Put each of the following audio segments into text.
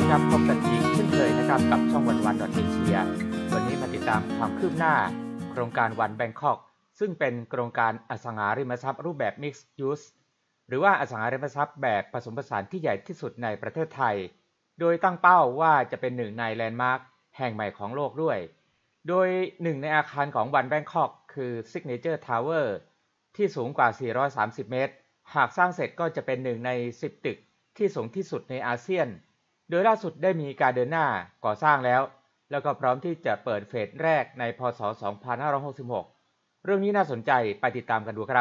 ครับพบกันอีกเช่นเคยนะครับกับช่องวันเอเชียวันนี้มาติดตามความคืบหน้าโครงการวันแบงคอกซึ่งเป็นโครงการอสังหาริมทรัพย์รูปแบบ Mixed Use หรือว่าอสังหาริมทรัพย์แบบผสมผสานที่ใหญ่ที่สุดในประเทศไทยโดยตั้งเป้าว่าจะเป็นหนึ่งในแลนด์มาร์คแห่งใหม่ของโลกด้วยโดยหนึ่งในอาคารของวันแบงคอกคือ Signature Tower ที่สูงกว่า 430 เมตรหากสร้างเสร็จก็จะเป็นหนึ่งใน 10 ตึกที่สูงที่สุดในอาเซียนโดยล่าสุดได้มีการเดินหน้าก่อสร้างแล้วก็พร้อมที่จะเปิดเฟสแรกในพ.ศ. 2566 เรื่องนี้น่าสนใจไปติดตามกันดูครับ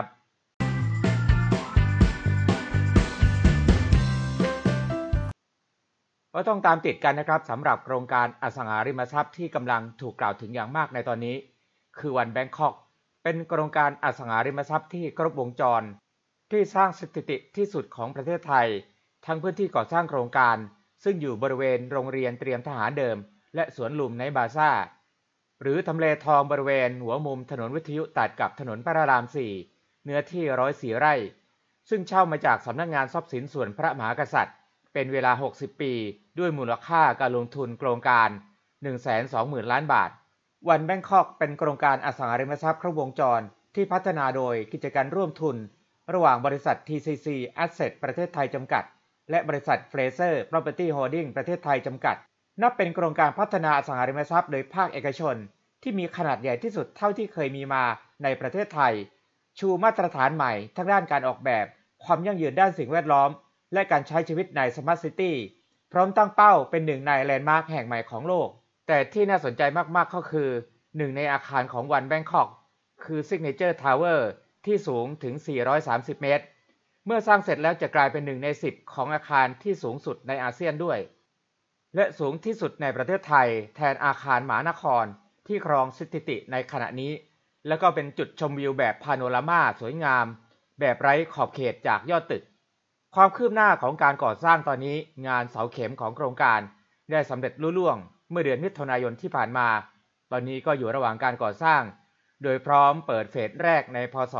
ก็ต้องตามติดกันนะครับสำหรับโครงการอสังหาริมทรัพย์ที่กำลังถูกกล่าวถึงอย่างมากในตอนนี้คือวันแบงคอกเป็นโครงการอสังหาริมทรัพย์ที่ครบวงจรที่สร้างสถิติที่สุดของประเทศไทยทั้งพื้นที่ก่อสร้างโครงการซึ่งอยู่บริเวณโรงเรียนเตรียมทหารเดิมและสวนลุมในบาซ่าหรือทำเลทองบริเวณหัวมุมถนนวิทยุตัดกับถนนพระราม 4 เนื้อที่104 ไร่ซึ่งเช่ามาจากสำนักงานทรัพย์สินส่วนพระมหากษัตริย์เป็นเวลา60 ปีด้วยมูลค่าการลงทุนโครงการ 120,000 ล้านบาทวันแบงคอกเป็นโครงการอสังหาริมทรัพย์ครบวงจรที่พัฒนาโดยกิจการร่วมทุนระหว่างบริษัท TCC Asset ประเทศไทยจำกัดและบริษัท Fraser Property Holding ประเทศไทยจำกัดนับเป็นโครงการพัฒนาอสังหาริมทรัพย์โดยภาคเอกชนที่มีขนาดใหญ่ที่สุดเท่าที่เคยมีมาในประเทศไทยชูมาตรฐานใหม่ทั้งด้านการออกแบบความยั่งยืนด้านสิ่งแวดล้อมและการใช้ชีวิตใน Smart City พร้อมตั้งเป้าเป็นหนึ่งในแลนด์มาร์คแห่งใหม่ของโลกแต่ที่น่าสนใจมากๆก็คือหนึ่งในอาคารของวันแบงคอกคือ Signature Tower ที่สูงถึง 430 เมตรเมื่อสร้างเสร็จแล้วจะกลายเป็น1 ใน 10ของอาคารที่สูงสุดในอาเซียนด้วยและสูงที่สุดในประเทศไทยแทนอาคารมหานครที่ครองสถิติในขณะนี้แล้วก็เป็นจุดชมวิวแบบพาโนรามาสวยงามแบบไร้ขอบเขตจากยอดตึกความคืบหน้าของการก่อสร้างตอนนี้งานเสาเข็มของโครงการได้สำเร็จลุล่วงเมื่อเดือนมิถุนายนที่ผ่านมาตอนนี้ก็อยู่ระหว่างการก่อสร้างโดยพร้อมเปิดเฟสแรกในพ.ศ.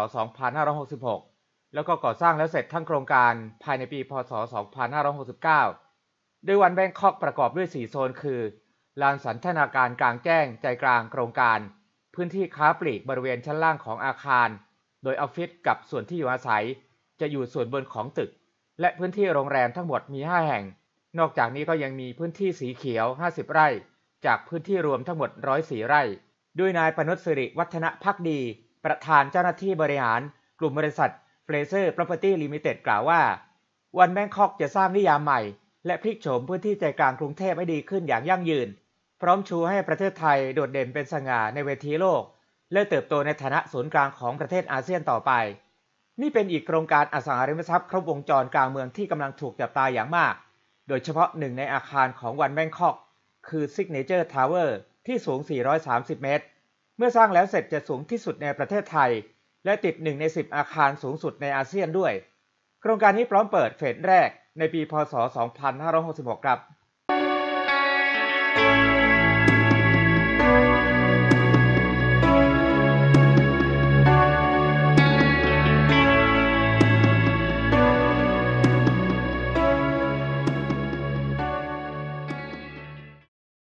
2566แล้วก็ก่อสร้างแล้วเสร็จทั้งโครงการภายในปีพ.ศ. 2569โดยวันแบงคอกประกอบด้วย4โซนคือลานสันทนาการกลางแจ้งใจกลางโครงการพื้นที่ค้าปลีกบริเวณชั้นล่างของอาคารโดยออฟฟิศกับส่วนที่อยู่อาศัยจะอยู่ส่วนบนของตึกและพื้นที่โรงแรมทั้งหมดมี5แห่งนอกจากนี้ก็ยังมีพื้นที่สีเขียว50ไร่จากพื้นที่รวมทั้งหมด104ไร่ด้วยนายปนุช สิริวัฒนภักดีประธานเจ้าหน้าที่บริหารกลุ่มบริษัท Fraser Property Limited กล่าวว่าวันแบงคอกจะสร้างนิยามใหม่และพลิกโฉมพื้นที่ใจกลางกรุงเทพให้ดีขึ้นอย่างยั่งยืนพร้อมชูให้ประเทศไทยโดดเด่นเป็นสง่าในเวทีโลกและเติบโตในฐานะศูนย์กลางของประเทศอาเซียนต่อไปนี่เป็นอีกโครงการอสังหาริมทรัพย์ครบวงจรกลางเมืองที่กำลังถูกจับตาอย่างมากโดยเฉพาะหนึ่งในอาคารของวันแบงคอกคือ Signature Tower ที่สูง 430 เมตรเมื่อสร้างแล้วเสร็จจะสูงที่สุดในประเทศไทยและติด1 ใน 10อาคารสูงสุดในอาเซียนด้วยโครงการนี้พร้อมเปิดเฟสแรกในปีพ.ศ. 2566 ครับ